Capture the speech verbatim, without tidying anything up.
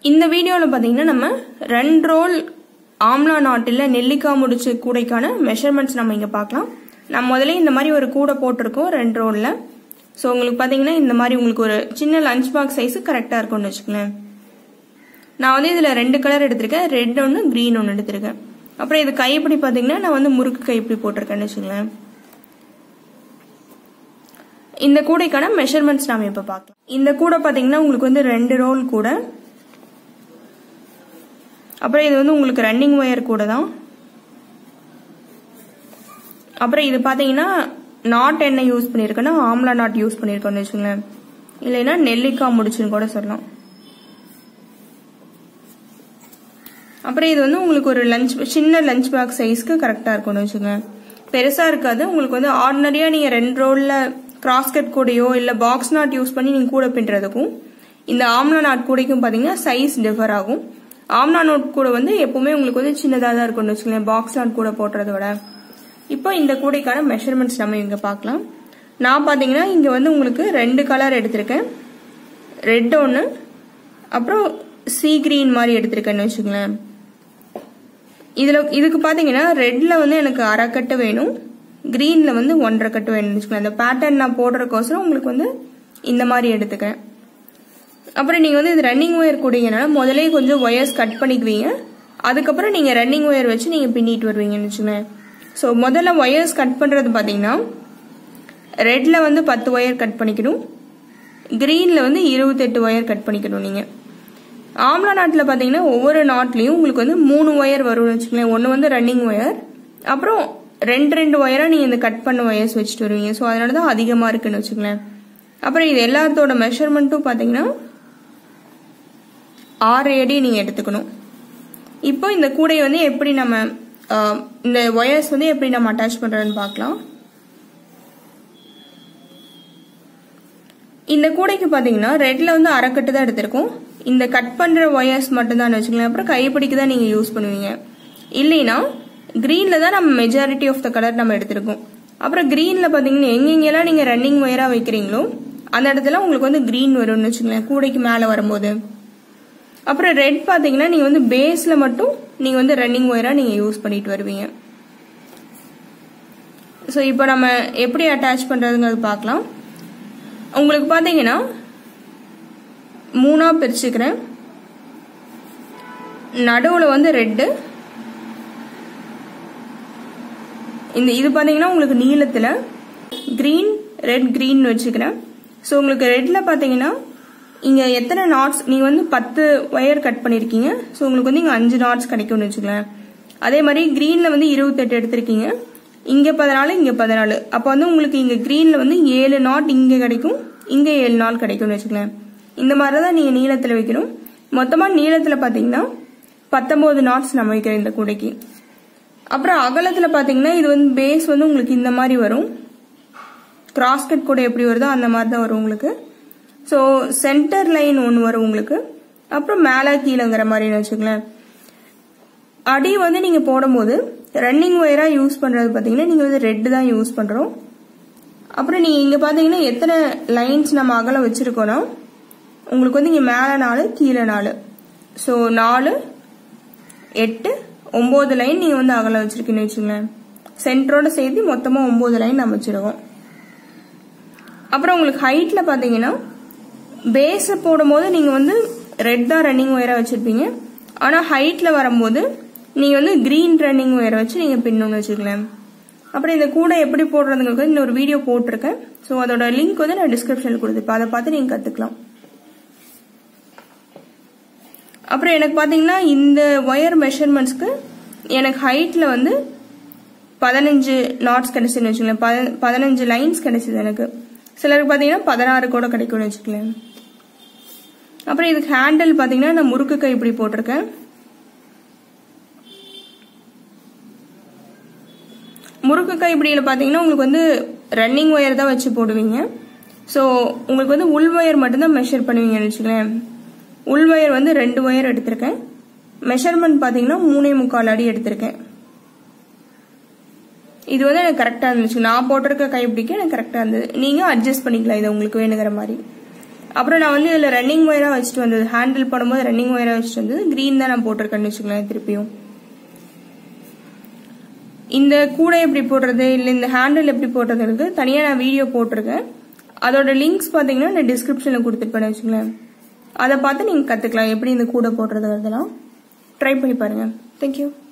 இந்த வீடியோல பாத்தீங்கன்னா நம்ம ரெண்டு ரோல் ஆம்லா நாட் இல்ல நெல்லிக்காய் முடிச்சு கூடைக்கான மெஷர்மெண்ட்ஸ் நம்ம இங்க பார்க்கலாம். நான் முதல்ல இந்த மாதிரி ஒரு கூடை போட்டிருக்கோம் ரெண்டு ரோல்ல. சோ உங்களுக்கு பாத்தீங்கன்னா இந்த மாதிரி உங்களுக்கு ஒரு சின்ன லஞ்ச் பாக்ஸ் சைஸ் கரெக்டா இருக்கும்னு வச்சுக்கோங்களேன். நான் வந்து இதுல ரெண்டு கலர் எடுத்திருக்கேன், ரெட் ஒன்னு கிரீன் ஒன்னு எடுத்திருக்கேன். அப்புறம் இது கைப்பிடி பாத்தீங்கன்னா நான் வந்து முறுக்கு கைப்பிடி போட்டிருக்கேன்னு வச்சுக்கோங்களேன். இந்த கூடைக்கான மெஷர்மெண்ட்ஸ் நாம இப்ப பார்க்கலாம். இந்த கூடை பாத்தீங்கன்னா உங்களுக்கு வந்து ரெண்டு ரோல் கூடை. அப்புறம் இது வந்து உங்களுக்கு ரன்னிங் ஒயர் கூட தான். அப்புறம் இது பாத்தீங்கன்னா நாட் என்ன யூஸ் பண்ணிருக்கேன்னா ஆம்லா நாட் யூஸ் பண்ணிருக்கோம்னு வச்சுங்களேன், இல்லைன்னா நெல்லிக்காய் முடிச்சுன்னு கூட சொல்லலாம். அப்புறம் இது வந்து உங்களுக்கு ஒரு லஞ்ச் சின்ன லஞ்ச் பாக்ஸ் சைஸ்க்கு கரெக்டா இருக்கும்னு வச்சுங்க, பெருசா இருக்காது. உங்களுக்கு வந்து ஆர்டினரியா நீங்க ரெண்டு ரோல்ல கிராஸ்கட் கூடையோ இல்ல பாக்ஸ் நாட் யூஸ் பண்ணி நீங்க கூட பின்றதுக்கும் இந்த ஆம்லா நாட் கூடைக்கும் பாத்தீங்கன்னா சைஸ் டிஃபர் ஆகும். ஆம்லா நாட் கூட வந்து எப்பவுமே உங்களுக்கு வந்து சின்னதா தான் இருக்கும்னு வச்சுக்கோங்களேன், பாக்ஸ் நாட் கூட போடுறத விட. இப்போ இந்த கூடைக்கான மெஷர்மெண்ட்ஸ் நம்ம இங்க பார்க்கலாம். நான் பாத்தீங்கன்னா இங்க வந்து உங்களுக்கு ரெண்டு கலர் எடுத்திருக்கேன், ரெட் ஒன்னு அப்புறம் சீ கிரீன் மாதிரி எடுத்திருக்கேன்னு வச்சுக்கோங்களேன். இதுல இதுக்கு பாத்தீங்கன்னா ரெட்ல வந்து எனக்கு அரை கட்டு வேணும், கிரீன்ல வந்து ஒன்றரை கட்டு வேணும்னு வச்சுக்கோங்களேன். அந்த பேட்டர்ன் நான் போடுறதுக்கோசரம் உங்களுக்கு வந்து இந்த மாதிரி எடுத்துக்கேன். அப்புறம் நீங்க வந்து இது ரன்னிங் ஒயர் கூடங்கனால முதலே கொஞ்சம் ஒயர்ஸ் கட் பண்ணிக்குவீங்க, அதுக்கப்புறம் நீங்க ரன்னிங் ஒயர் வச்சு நீங்க பின்னிட்டு வருவீங்கன்னு வச்சுக்கோங்களேன். ஸோ முதல்ல ஒயர்ஸ் கட் பண்றது பாத்தீங்கன்னா ரெட்ல வந்து பத்து ஒயர் கட் பண்ணிக்கணும், கிரீன்ல வந்து இருபத்தெட்டு ஒயர் கட் பண்ணிக்கணும். நீங்க ஆம்லா நாட்ல பாத்தீங்கன்னா ஒவ்வொரு நாட்லயும் உங்களுக்கு வந்து மூணு ஒயர் வரும்னு வச்சுக்கோங்களேன். ஒன்னு வந்து ரன்னிங் ஒயர், அப்புறம் ரெண்டு ரெண்டு ஒயரா நீங்க இந்த கட் பண்ண ஒயர்ஸ் வச்சுட்டு வருவீங்க. ஸோ அதனாலதான் அதிகமா இருக்குன்னு வச்சுக்கோங்களேன். அப்புறம் இது எல்லாத்தோட மெஷர்மெண்ட்டும் பாத்தீங்கன்னா ஆறு அடி நீங்க எடுத்துக்கணும். இப்போ இந்த கூடையை வந்து எப்படி நம்ம இந்த ஒயர்ஸ் வந்து எப்படி நம்ம அட்டாச் பண்றதுன்னு பார்க்கலாம். இந்த கூடைக்கு பாத்தீங்கன்னா ரெட்ல வந்து அரைக்கட்டு தான் எடுத்திருக்கோம். இந்த கட் பண்ற ஒயர்ஸ் மட்டும் தான் வச்சுக்கலாம். அப்புறம் கைப்பிடிக்கு தான் நீங்க யூஸ் பண்ணுவீங்க, இல்லைன்னா கிரீன்ல தான் நம்ம மெஜாரிட்டி ஆஃப் த கலர் நம்ம எடுத்திருக்கோம். அப்புறம் கிரீன்ல பாத்தீங்கன்னா எங்கெங்கெல்லாம் நீங்க ரன்னிங் ஒயரா வைக்கிறீங்களோ அந்த இடத்துல உங்களுக்கு வந்து கிரீன் வரும்னு வச்சுக்கலாம் கூடைக்கு மேல வரும்போது. அப்புறம் ரெட் பாத்தீங்கன்னா நீங்க வந்து பேஸ்ல மட்டும் நீங்க வந்து ரன்னிங் ஒயரா நீங்க யூஸ் பண்ணிட்டு வருவீங்க. சோ இப்போ நம்ம எப்படி அட்டாச் பண்றதுங்கிறது பார்க்கலாம். உங்களுக்கு பாத்தீங்கன்னா மூணா பிரிச்சுக்கிறேன். நடுவுல வந்து ரெட், இந்த இது பாத்தீங்கன்னா உங்களுக்கு நீளத்துல கிரீன் ரெட் கிரீன் வச்சுக்கிறேன். சோ உங்களுக்கு ரெட்ல பாத்தீங்கன்னா இங்க எத்தனை நாட்ஸ் நீங்க வந்து பத்து ஒயர் கட் பண்ணிருக்கீங்க. சோ உங்களுக்கு வந்து இங்க அஞ்சு நாட்ஸ் கிடைக்கும்னு வச்சுக்கலாம். அதே மாதிரி கிரீன்ல வந்து இருபத்தெட்டு எடுத்திருக்கீங்க, இங்க பதினாலு இங்க பதினாலு, அப்ப வந்து உங்களுக்கு இங்க கிரீன்ல வந்து ஏழு நாட் இங்க கிடைக்கும், இங்க ஏழு நாட் கிடைக்கும்னு வச்சுக்கலாம். இந்த மாதிரிதான் நீங்க நீளத்துல வைக்கணும். மொத்தமா நீளத்துல பாத்தீங்கன்னா பத்தொன்பது நாட்ஸ் நம்ம வைக்கிறோம் இந்த கூடைக்கு. அப்புறம் அகலத்துல பாத்தீங்கன்னா இது வந்து பேஸ் வந்து உங்களுக்கு இந்த மாதிரி வரும், கிராஸ்கட் கூட எப்படி வருதோ அந்த மாதிரி தான் வரும் உங்களுக்கு. சோ சென்டர் லைன் ஒன்னு வரும் உங்களுக்கு, அப்புறம் மேல கீழங்கிற மாதிரி வச்சுக்கலாம். அடி வந்து நீங்க போடும்போது ரன்னிங் ஒயரா யூஸ் பண்றது பாத்தீங்கன்னா நீங்க வந்து ரெட் தான் யூஸ் பண்றோம். அப்புறம் நீங்க இங்க பாத்தீங்கன்னா எத்தனை லைன்ஸ் நம்ம அகலம் வச்சிருக்கோம்னா உங்களுக்கு வந்து இங்க மேல நாலு கீழே நாலு, சோ நாலு எட்டு ஒன்பது லைன் நீங்க வந்து அகலம் வச்சிருக்கீங்கன்னு வச்சுங்களேன். சென்டரோட சேர்த்து மொத்தமா ஒன்பது லைன் நம்ம வச்சிருக்கோம். அப்புறம் உங்களுக்கு ஹைட்ல பாத்தீங்கன்னா பேஸ் போடும் போது நீங்க வந்து ரெட் தான் ரன்னிங் ஒயரா வச்சிருப்பீங்க, ஆனா ஹைட்ல வரும்போது நீங்க வந்து கிரீன் ரன்னிங் ஒயரை வச்சு நீங்க பின்னணும்னு வச்சுக்கலாம். அப்புறம் இந்த கூடை எப்படி போடுறதுங்களுக்கு இன்னொரு வீடியோ போட்டிருக்கேன். சோ அதோட லிங்க் வந்து நான் டிஸ்கிரிப்ஷன்ல கொடுத்துருப்பேன், அதை பார்த்து நீங்க கத்துக்கலாம். அப்புறம் எனக்கு பாத்தீங்கன்னா இந்த ஒயர் மெஷர்மெண்ட்ஸ்க்கு எனக்கு ஹைட்ல வந்து பதினஞ்சு நாட்ஸ் கிடைச்சுன்னு வச்சுக்கலாம், பதினஞ்சு லைன்ஸ் கிடைச்சது எனக்கு. சிலருக்கு பாத்தீங்கன்னா பதினாறு கூட கிடைக்கும்னு வச்சுக்கலாம். அப்புறம் இதுக்கு ஹேண்டில் பாத்தீங்கன்னா நான் முறுக்கு கை இப்படி போட்டிருக்கேன். முறுக்கு கை இப்படியில பாத்தீங்கன்னா உங்களுக்கு வந்து ரன்னிங் ஒயர் தான் வச்சு போடுவீங்க. சோ உங்களுக்கு வந்து உள் ஒயர் மட்டும்தான் மெஷர் பண்ணுவீங்கன்னு வச்சுக்கலாம். உள் ஒயர் வந்து ரெண்டு ஒயர் எடுத்திருக்கேன். மெஷர்மெண்ட் பாத்தீங்கன்னா மூணே முக்கால் அடி எடுத்திருக்கேன். இது வந்து எனக்கு கரெக்டா இருந்துச்சு, நான் போட்டிருக்க கைப்பிடிக்க எனக்கு கரெக்டா இருந்தது. நீங்க அட்ஜஸ்ட் பண்ணிக்கலாம் இதை உங்களுக்கு வேணுங்கிற மாதிரி. அப்புறம் நான் வந்து இதில் ரன்னிங் ஒயராக வச்சுட்டு வந்தது, ஹேண்டில் பண்ணும்போது ரன்னிங் ஒயராக வச்சுட்டு வந்தது கிரீன் தான் நான் போட்டிருக்கேன்னு வச்சுக்கலாம். திருப்பியும் இந்த கூடை எப்படி போடுறது இல்லை இந்த ஹேண்டில் எப்படி போடுறதுக்கு தனியாக நான் வீடியோ போட்டிருக்கேன். அதோட லிங்க்ஸ் பார்த்தீங்கன்னா நான் டிஸ்கிரிப்ஷனில் கொடுத்துருப்பேன் வச்சுக்கலாம். அதை பார்த்து நீங்கள் கற்றுக்கலாம் எப்படி இந்த கூடை போடுறது வருதுலாம். ட்ரை பண்ணி பாருங்கள். தேங்க்யூ.